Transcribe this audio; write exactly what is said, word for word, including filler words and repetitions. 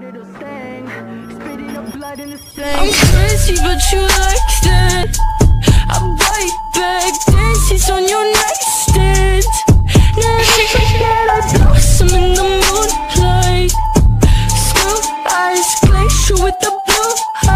I'm crazy, but you like that. I bite back, dances on your nightstand. Now that I blossom in the moonlight. Screw eyes, glacier with the blue